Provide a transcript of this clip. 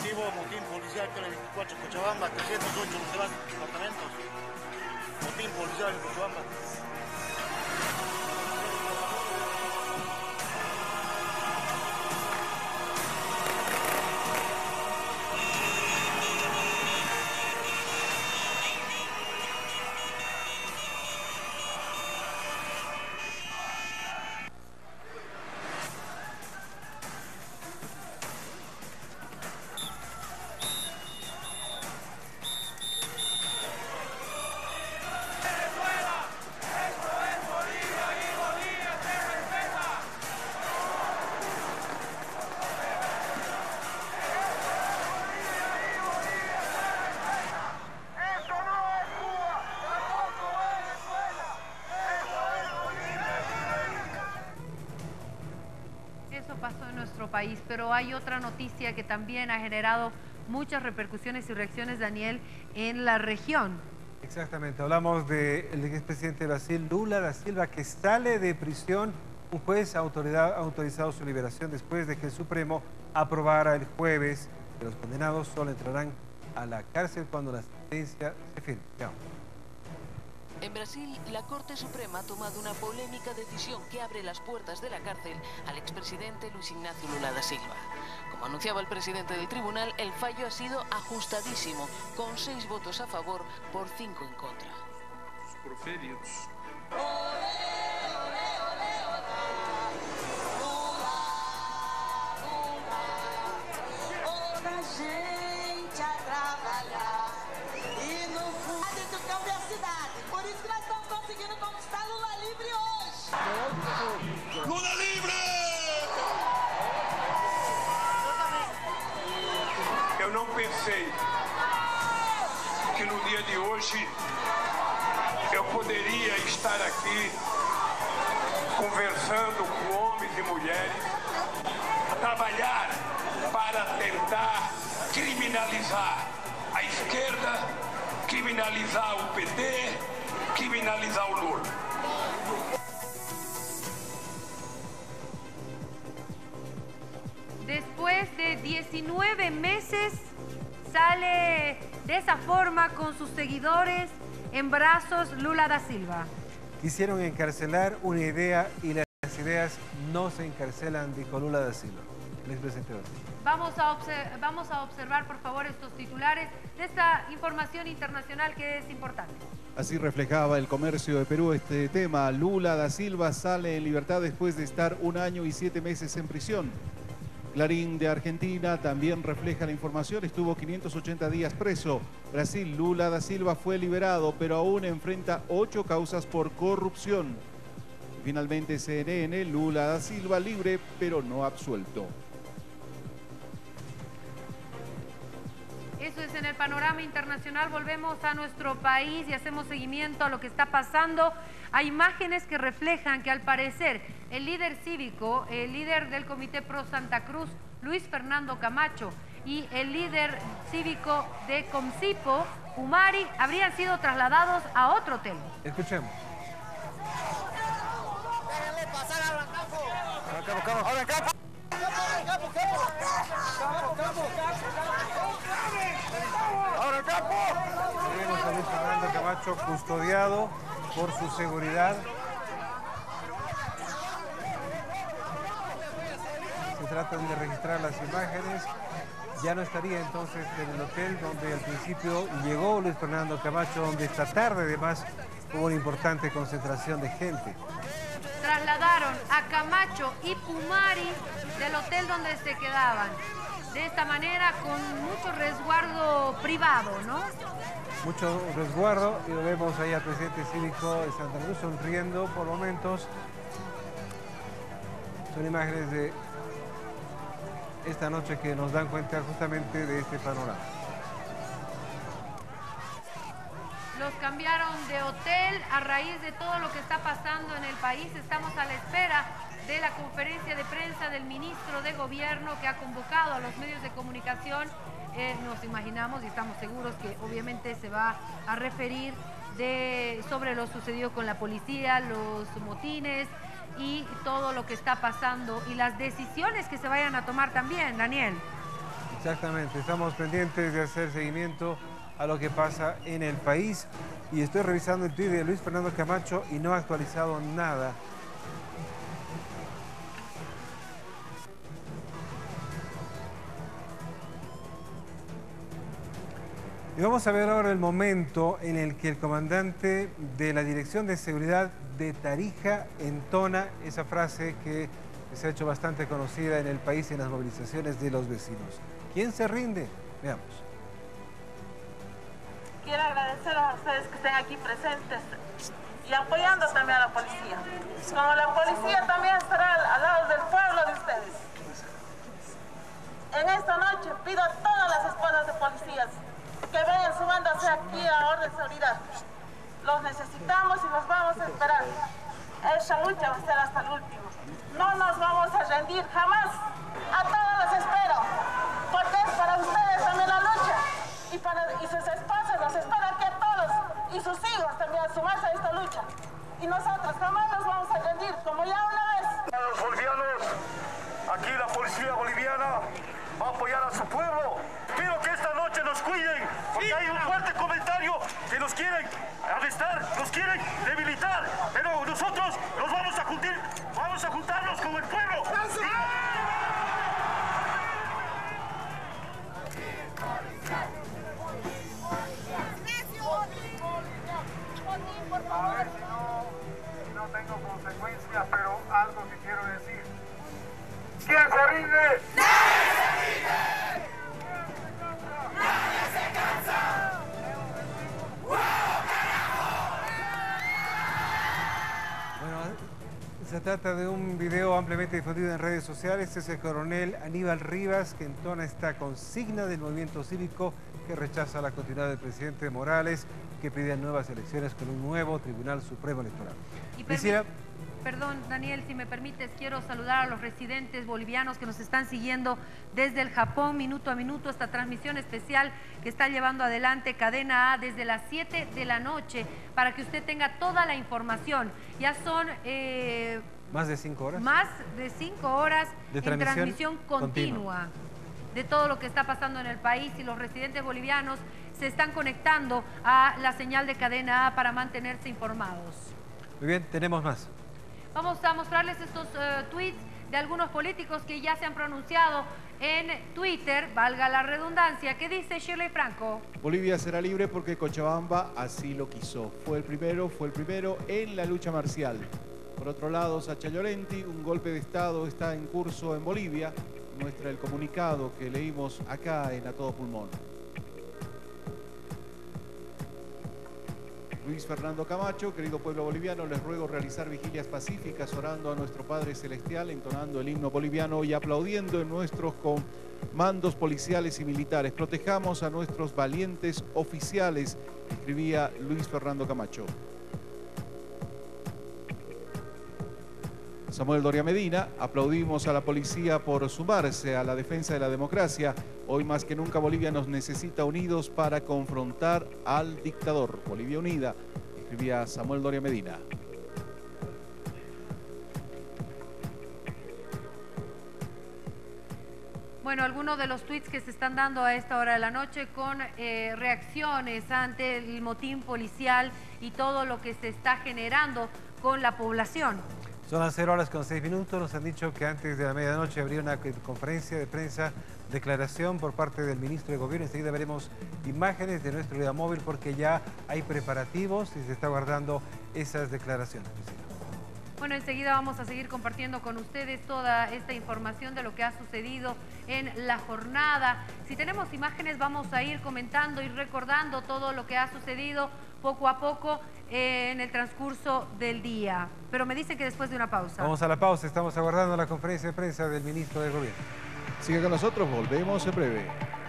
motín policial tele 24 Cochabamba, 308 los demás departamentos. Motín policial en Cochabamba. Pasó en nuestro país, pero hay otra noticia que también ha generado muchas repercusiones y reacciones, Daniel, en la región. Exactamente, hablamos del expresidente de Brasil, Lula da Silva, que sale de prisión. Un juez ha autorizado su liberación después de que el Supremo aprobara el jueves que los condenados solo entrarán a la cárcel cuando la sentencia se firme. Veamos. En Brasil, la Corte Suprema ha tomado una polémica decisión que abre las puertas de la cárcel al expresidente Luis Ignacio Lula da Silva. Como anunciaba el presidente del tribunal, el fallo ha sido ajustadísimo, con 6 votos a favor por 5 en contra. Proferidos. Lula livre! Eu não pensei que no dia de hoje eu poderia estar aqui conversando com homens e mulheres, trabalhar para tentar criminalizar a esquerda, criminalizar o PT, criminalizar o Lula. Después de 19 meses sale de esa forma con sus seguidores en brazos Lula da Silva. Quisieron encarcelar una idea y las ideas no se encarcelan, dijo Lula da Silva, el expresidente de Brasil. Vamos a observar, por favor, estos titulares de esta información internacional que es importante. Así reflejaba El Comercio de Perú este tema. Lula da Silva sale en libertad después de estar 1 año y 7 meses en prisión. Clarín de Argentina también refleja la información, estuvo 580 días preso. Brasil, Lula da Silva fue liberado, pero aún enfrenta 8 causas por corrupción. Finalmente CNN, Lula da Silva libre, pero no absuelto. Eso es en el panorama internacional. Volvemos a nuestro país y hacemos seguimiento a lo que está pasando. Hay imágenes que reflejan que al parecer el líder cívico, el líder del Comité Pro Santa Cruz, Luis Fernando Camacho, y el líder cívico de Comcipo, Pumari, habrían sido trasladados a otro hotel. Escuchemos. Déjenle pasar a campo. Ahora campo. Ahora campo. Tenemos a Luis Fernando Camacho custodiado por su seguridad. Se tratan de registrar las imágenes. Ya no estaría entonces en el hotel donde al principio llegó Luis Fernando Camacho, donde esta tarde además hubo una importante concentración de gente. Trasladaron a Camacho y Pumari del hotel donde se quedaban. De esta manera, con mucho resguardo privado, ¿no? Mucho resguardo, y lo vemos ahí al presidente cívico de Santa Cruz sonriendo por momentos. Son imágenes de esta noche que nos dan cuenta justamente de este panorama. Los cambiaron de hotel a raíz de todo lo que está pasando en el país. Estamos a la espera de la conferencia de prensa del ministro de Gobierno que ha convocado a los medios de comunicación. Nos imaginamos y estamos seguros que obviamente se va a referir sobre lo sucedido con la policía, los motines y todo lo que está pasando y las decisiones que se vayan a tomar también, Daniel. Exactamente, estamos pendientes de hacer seguimiento a lo que pasa en el país y estoy revisando el tweet de Luis Fernando Camacho y no ha actualizado nada. Y vamos a ver ahora el momento en el que el comandante de la Dirección de Seguridad de Tarija entona esa frase que se ha hecho bastante conocida en el país en las movilizaciones de los vecinos. ¿Quién se rinde? Veamos. Quiero agradecer a ustedes que estén aquí presentes y apoyando también a la policía. Como la policía también estará al lado del pueblo de ustedes. En esta noche pido a todas las esposas de policías que vayan sumándose aquí a Orden de Seguridad. Los necesitamos y los vamos a esperar. Esa lucha va a ser hasta el último. No nos vamos a rendir jamás. A todos los espero, porque es para ustedes también la lucha. Y sus esposas los esperan aquí a todos. Y sus hijos también a sumarse a esta lucha. Y nosotros jamás nos vamos a rendir, como ya una vez. A los bolivianos, aquí la policía boliviana va a apoyar a su pueblo. Quiero que esta noche nos cuiden, porque hay un fuerte comentario que nos quieren arrestar, nos quieren debilitar, pero nosotros nos vamos a juntarnos con el pueblo. A ver si no tengo consecuencias, pero algo que quiero decir. ¿Quién se rinde? Se trata de un video ampliamente difundido en redes sociales. Es el coronel Aníbal Rivas que entona esta consigna del movimiento cívico que rechaza la continuidad del presidente Morales, que pide nuevas elecciones con un nuevo Tribunal Supremo Electoral. Perdón, Daniel, si me permites, quiero saludar a los residentes bolivianos que nos están siguiendo desde el Japón, minuto a minuto, esta transmisión especial que está llevando adelante Cadena A desde las 7 de la noche, para que usted tenga toda la información. Ya son... ¿Más de 5 horas? Más de 5 horas de en transmisión continua de todo lo que está pasando en el país, y los residentes bolivianos se están conectando a la señal de Cadena A para mantenerse informados. Muy bien, tenemos más. Vamos a mostrarles estos tweets de algunos políticos que ya se han pronunciado en Twitter, valga la redundancia. ¿Qué dice Shirley Franco? Bolivia será libre porque Cochabamba así lo quiso. Fue el primero en la lucha marcial. Por otro lado, Sacha Llorenti, un golpe de Estado está en curso en Bolivia. Muestra el comunicado que leímos acá en A Todo Pulmón. Luis Fernando Camacho, querido pueblo boliviano, les ruego realizar vigilias pacíficas orando a nuestro Padre Celestial, entonando el himno boliviano y aplaudiendo en nuestros comandos policiales y militares. Protejamos a nuestros valientes oficiales, escribía Luis Fernando Camacho. Samuel Doria Medina, aplaudimos a la policía por sumarse a la defensa de la democracia. Hoy más que nunca Bolivia nos necesita unidos para confrontar al dictador. Bolivia unida, escribía Samuel Doria Medina. Bueno, algunos de los tweets que se están dando a esta hora de la noche con reacciones ante el motín policial y todo lo que se está generando con la población. Son las 0:06. Nos han dicho que antes de la medianoche habría una conferencia de prensa, declaración por parte del ministro de Gobierno. Enseguida veremos imágenes de nuestro unidad móvil porque ya hay preparativos y se está guardando esas declaraciones. Bueno, enseguida vamos a seguir compartiendo con ustedes toda esta información de lo que ha sucedido en la jornada. Si tenemos imágenes vamos a ir comentando y recordando todo lo que ha sucedido poco a poco en el transcurso del día. Pero me dicen que después de una pausa. Vamos a la pausa, estamos aguardando la conferencia de prensa del ministro de Gobierno. Sigue con nosotros, volvemos en breve.